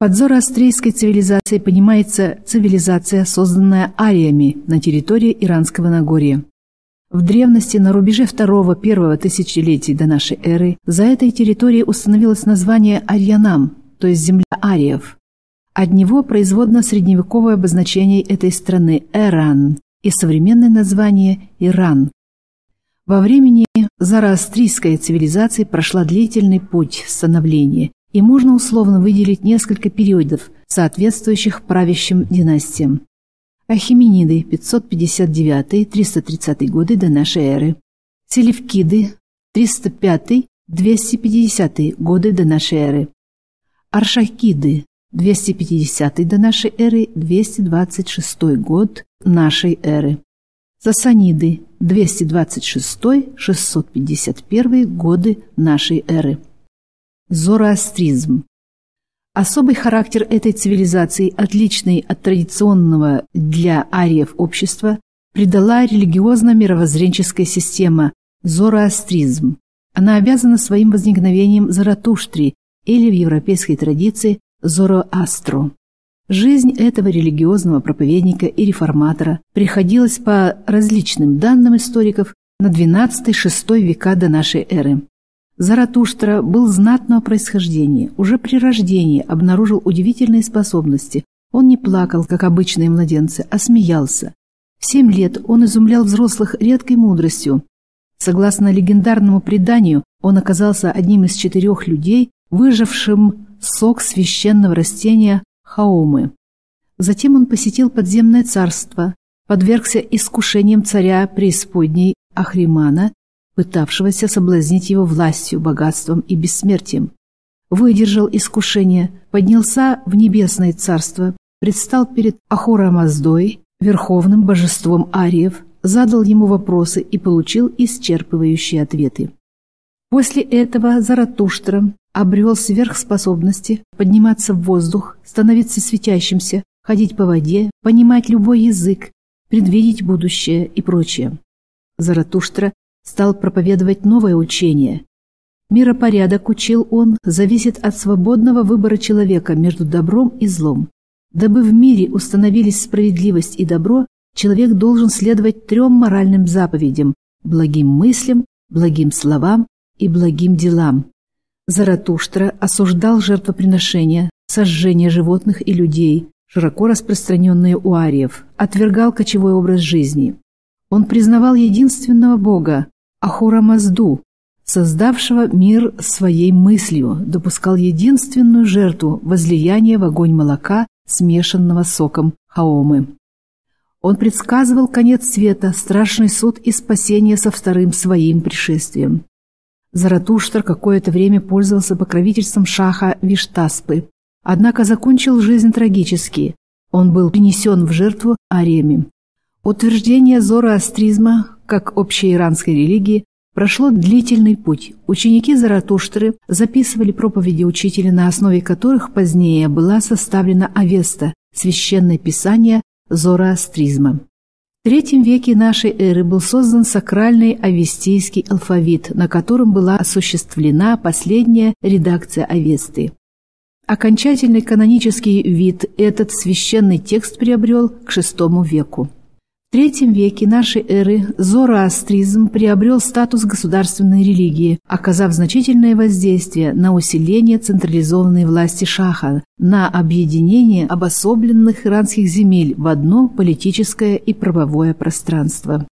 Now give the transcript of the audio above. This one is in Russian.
Под зороастрийской цивилизацией понимается цивилизация, созданная ариями на территории Иранского Нагорья. В древности, на рубеже второго-первого тысячелетий до нашей эры, за этой территорией установилось название Арьянам, то есть земля ариев. От него производно средневековое обозначение этой страны Эран и современное название Иран. Во времени зороастрийская цивилизация прошла длительный путь становления, и можно условно выделить несколько периодов, соответствующих правящим династиям. Ахемениды 559-330 годы до нашей эры, Селевкиды 305-250 годы до нашей эры, Аршакиды 250 до нашей эры, 226 год нашей эры, Сасаниды 226-651 годы нашей эры. Зороастризм. Особый характер этой цивилизации, отличный от традиционного для ариев общества, придала религиозно-мировоззренческая система зороастризм. Она обязана своим возникновением Заратуштре или в европейской традиции Зороастру. Жизнь этого религиозного проповедника и реформатора приходилась по различным данным историков на XII-VI века до нашей эры. Заратуштра был знатного происхождения, уже при рождении обнаружил удивительные способности. Он не плакал, как обычные младенцы, а смеялся. В 7 лет он изумлял взрослых редкой мудростью. Согласно легендарному преданию, он оказался одним из 4 людей, выжавшим сок священного растения хаомы. Затем он посетил подземное царство, подвергся искушениям царя преисподней Ахримана, пытавшегося соблазнить его властью, богатством и бессмертием. Выдержал искушение, поднялся в небесное царство, предстал перед Ахура-Маздой, верховным божеством ариев, задал ему вопросы и получил исчерпывающие ответы. После этого Заратуштра обрел сверхспособности подниматься в воздух, становиться светящимся, ходить по воде, понимать любой язык, предвидеть будущее и прочее. Заратуштра стал проповедовать новое учение. Миропорядок, учил он, зависит от свободного выбора человека между добром и злом. Дабы в мире установились справедливость и добро, человек должен следовать 3 моральным заповедям – благим мыслям, благим словам и благим делам. Заратуштра осуждал жертвоприношения, сожжение животных и людей, широко распространенные у ариев, отвергал кочевой образ жизни. Он признавал единственного Бога, Ахура-Мазду, создавшего мир своей мыслью, допускал единственную жертву – возлияние в огонь молока, смешанного соком хаомы. Он предсказывал конец света, страшный суд и спасение со вторым своим пришествием. Заратуштра какое-то время пользовался покровительством шаха Виштаспы, однако закончил жизнь трагически. Он был принесен в жертву ариями. Утверждение зороастризма как общеиранской религии прошло длительный путь. Ученики Заратуштры записывали проповеди учителя, на основе которых позднее была составлена Авеста, священное писание зороастризма. В III веке нашей эры был создан сакральный авестийский алфавит, на котором была осуществлена последняя редакция Авесты. Окончательный канонический вид этот священный текст приобрел к VI веку. В III веке нашей эры зороастризм приобрел статус государственной религии, оказав значительное воздействие на усиление централизованной власти шаха, на объединение обособленных иранских земель в одно политическое и правовое пространство.